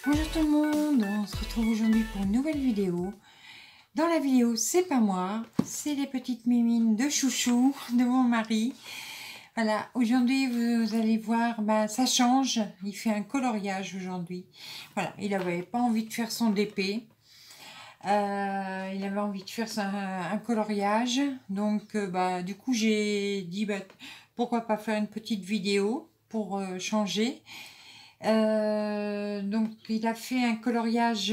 Bonjour tout le monde, on se retrouve aujourd'hui pour une nouvelle vidéo. Dans la vidéo, c'est pas moi, c'est les petites mimines de chouchou de mon mari. Voilà, aujourd'hui vous allez voir, ça change, il fait un coloriage aujourd'hui. Voilà, il n'avait pas envie de faire son DP, il avait envie de faire un coloriage. Donc du coup j'ai dit pourquoi pas faire une petite vidéo pour changer. Donc il a fait un coloriage,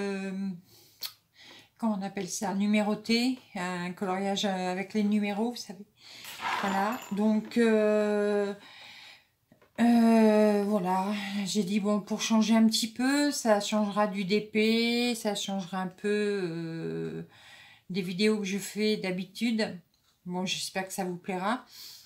comment on appelle ça, numéroté, un coloriage avec les numéros, vous savez. Voilà, donc voilà, j'ai dit bon, pour changer un petit peu, ça changera du DP, ça changera un peu des vidéos que je fais d'habitude. Bon, j'espère que ça vous plaira.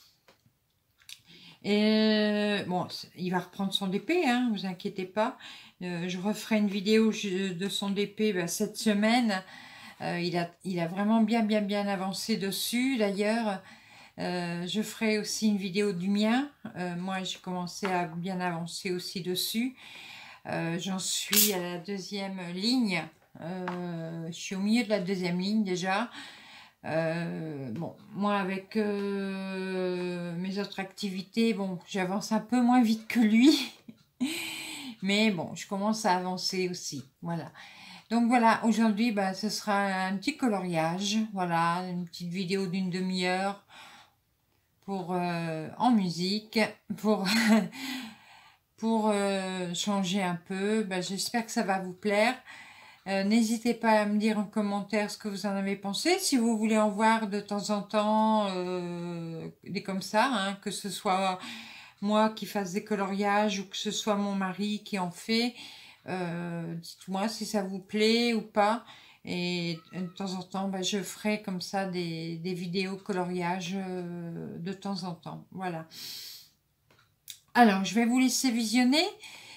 Et bon, il va reprendre son DP, hein, vous inquiétez pas. Je referai une vidéo de son DP cette semaine. Il a vraiment bien avancé dessus. D'ailleurs, je ferai aussi une vidéo du mien. Moi, j'ai commencé à bien avancer aussi dessus. J'en suis à la deuxième ligne. Je suis au milieu de la deuxième ligne déjà. Bon, moi avec mes autres activités, bon, j'avance un peu moins vite que lui, mais bon, je commence à avancer aussi, voilà. Donc voilà, aujourd'hui, ce sera un petit coloriage, voilà, une petite vidéo d'une demi-heure pour en musique, pour pour changer un peu. J'espère que ça va vous plaire. N'hésitez pas à me dire en commentaire ce que vous en avez pensé. Si vous voulez en voir de temps en temps des comme ça, hein, que ce soit moi qui fasse des coloriages ou que ce soit mon mari qui en fait, dites-moi si ça vous plaît ou pas. Et de temps en temps, je ferai comme ça des vidéos coloriage de temps en temps. Voilà. Alors, je vais vous laisser visionner.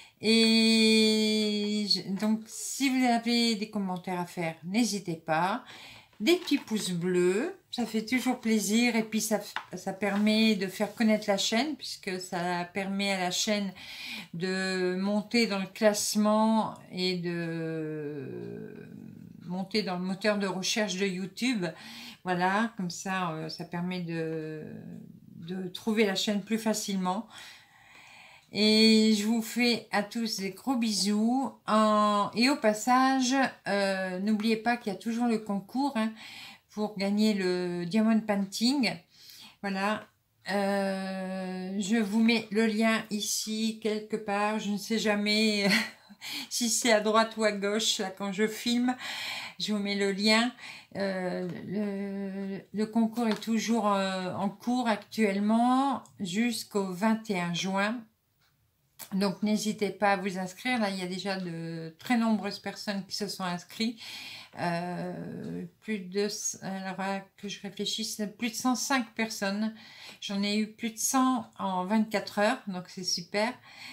Et donc, si vous avez des commentaires à faire, n'hésitez pas. Des petits pouces bleus, ça fait toujours plaisir. Et puis, ça permet de faire connaître la chaîne, puisque ça permet à la chaîne de monter dans le classement et de monter dans le moteur de recherche de YouTube. Voilà, comme ça, ça permet de trouver la chaîne plus facilement. Et je vous fais à tous des gros bisous. Et au passage, n'oubliez pas qu'il y a toujours le concours pour gagner le Diamond Painting. Voilà. Je vous mets le lien ici, quelque part. Je ne sais jamais si c'est à droite ou à gauche là, quand je filme. Je vous mets le lien. Le concours est toujours en cours actuellement jusqu'au 21 juin. Donc n'hésitez pas à vous inscrire. Là, il y a déjà de très nombreuses personnes qui se sont inscrites. Alors que je réfléchisse, plus de 105 personnes. J'en ai eu plus de 100 en 24 heures, donc c'est super.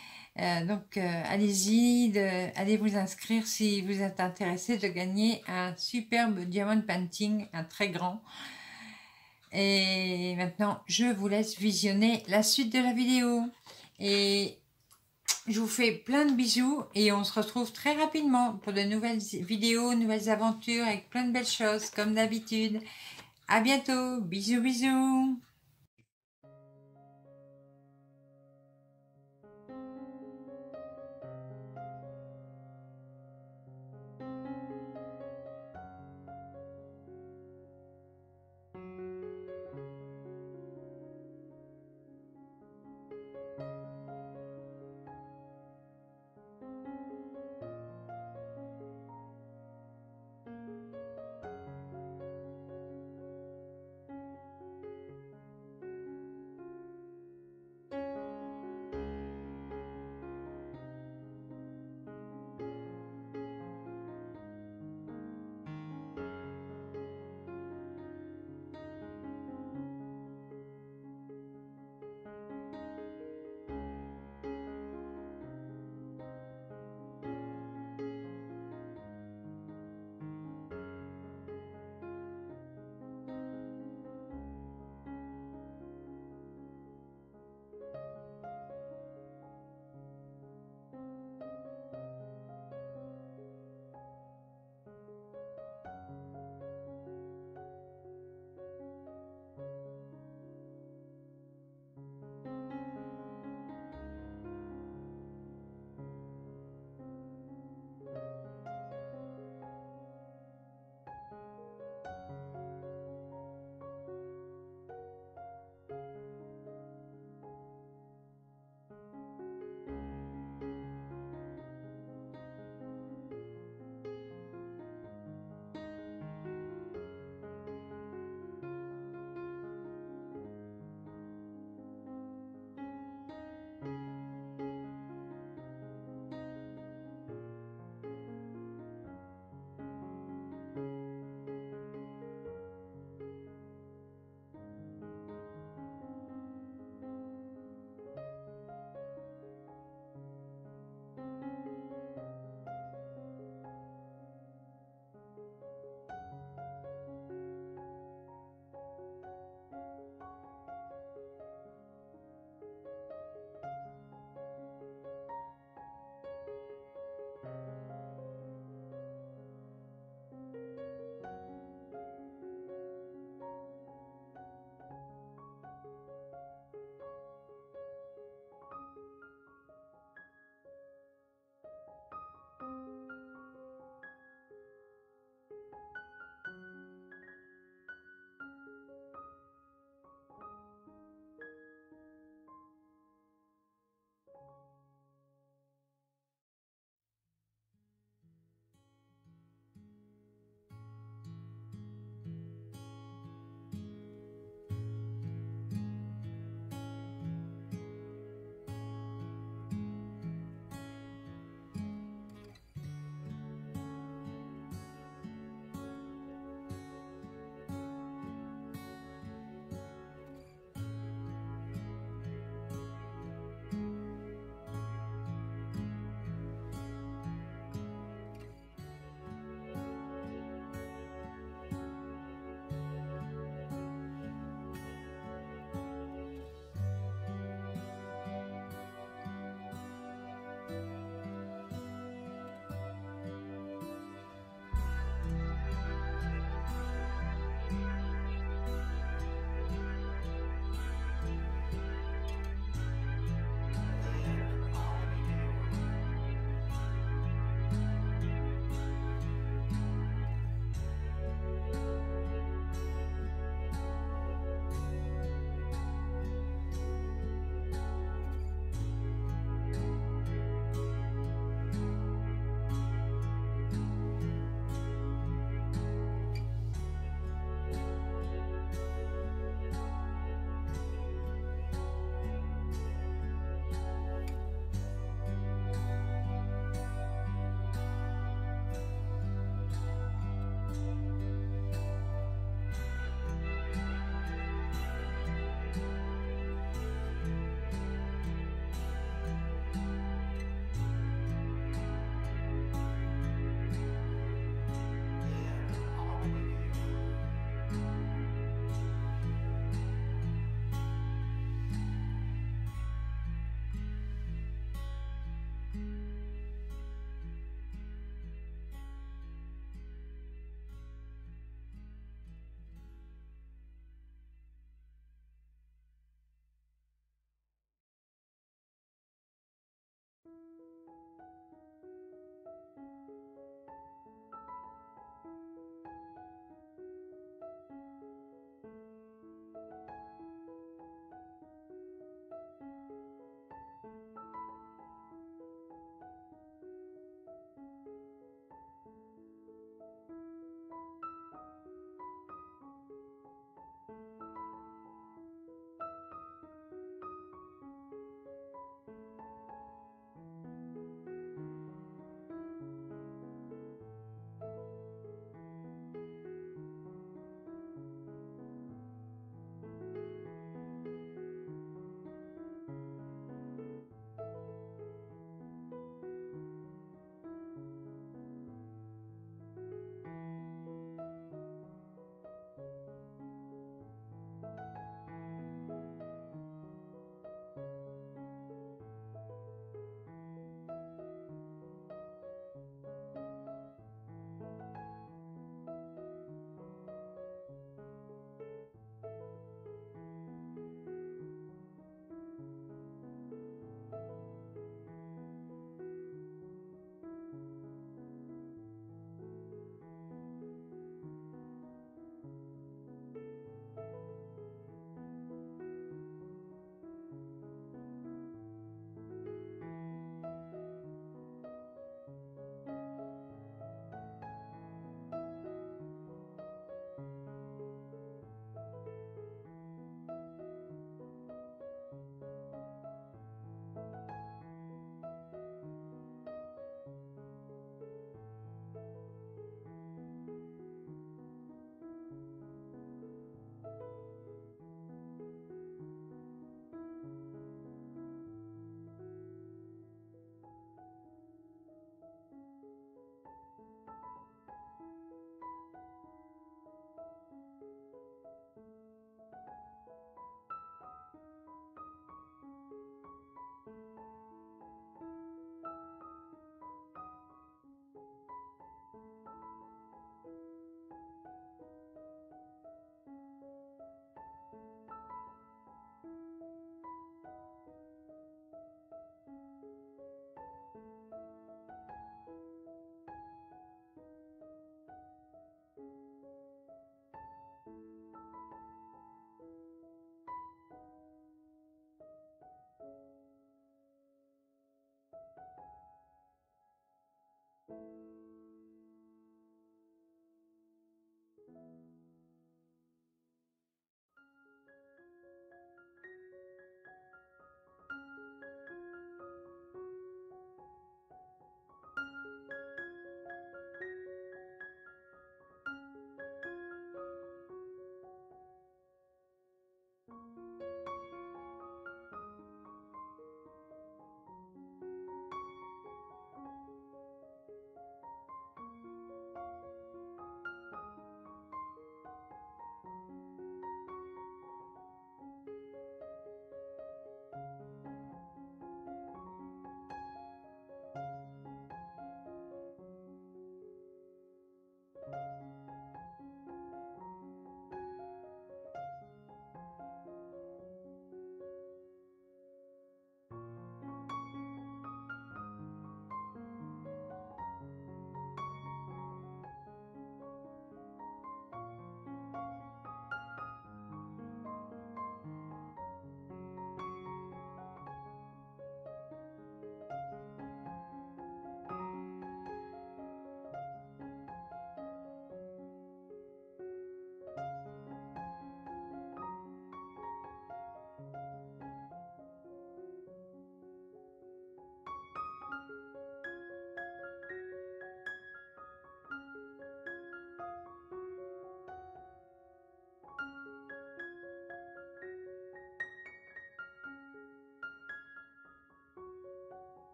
Allez-y, allez vous inscrire si vous êtes intéressé de gagner un superbe diamond painting, un très grand. Et maintenant, je vous laisse visionner la suite de la vidéo. Et je vous fais plein de bisous et on se retrouve très rapidement pour de nouvelles vidéos, nouvelles aventures avec plein de belles choses comme d'habitude. À bientôt, bisous bisous.